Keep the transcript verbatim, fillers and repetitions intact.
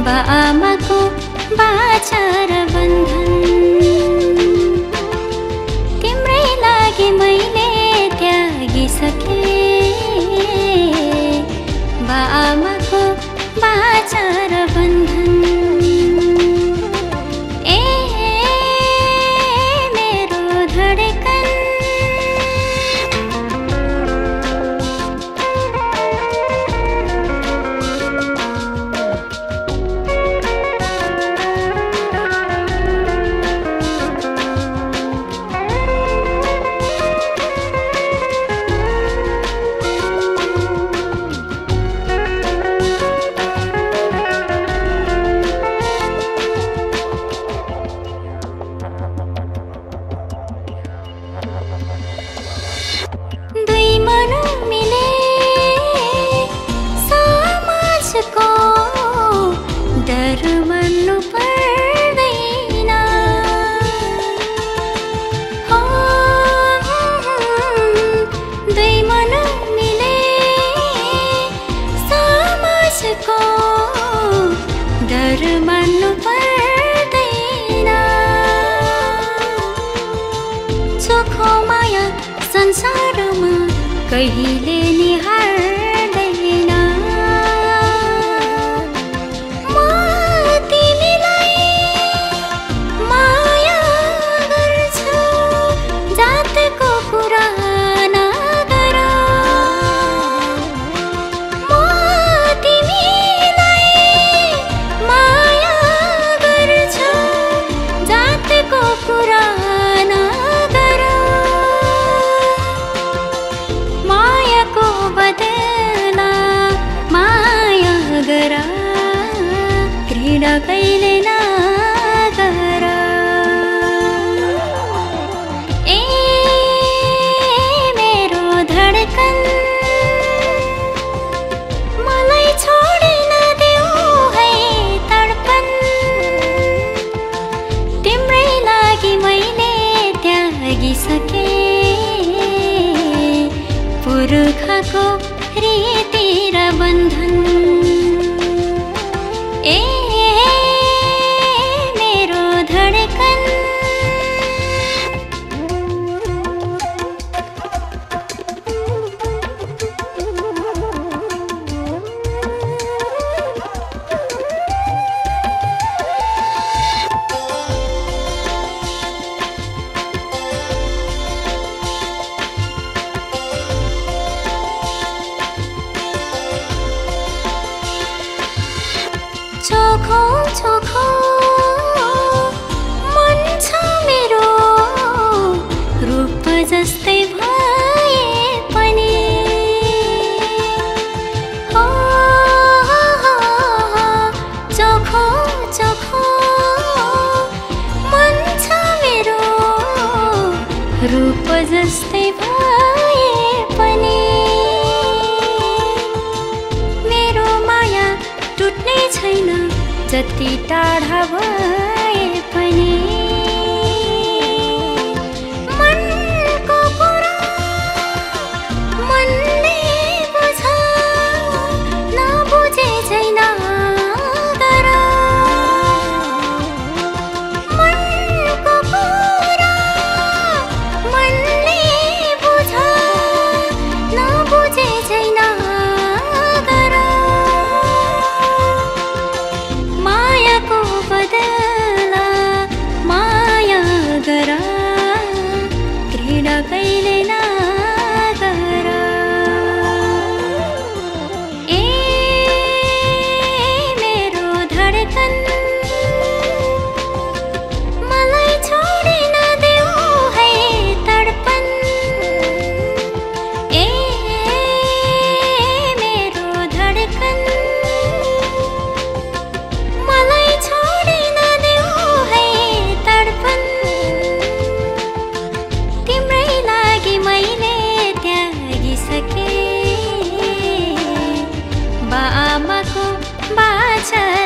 बाआमाको बाचा र बन्धन तिम्रै लागि मैले त्यागिसके बाआमाको बाचा र बन्धन ए मेरो धडकन डर मान्नु पर्दैन चोखो माया संसारमा कहिले नि हार्दैन म तिमीलाई माया गर्छु जातको कुरा नगर म तिमीलाई माया गर्छु जातको कुरा नगर मायाको बदला माया गर घृणा कहिले नगर ए मेरो धडकन मलाई छोडिन देऊ है तडपन तिम्रै लागि मैले त्यागिसके पुर्खाको रीति र बन्धन ए मेरो धडकन चोखो चोखो मन छ मेरो रूप जस्तै भए पनि हो चोखो चोखो मन छ मेरो रूप जस्तै भए पनि मेरो माया टुट्नै छैन जति टाढा भए पनि मनको कुरा मनले बुझ नबुझे छैन गर मनको कुरा मनले बुझ नबुझे छैन गर मायाको बदला माया गर घृणा कहिले नगर ए मेरो धडकन मलाई छोडिन देऊ है तडपन ए मेरो धडकन मलाई छोडिन देऊ है तडपन तिम्रै लागि मैले त्यागिसके बाआमाको बाचा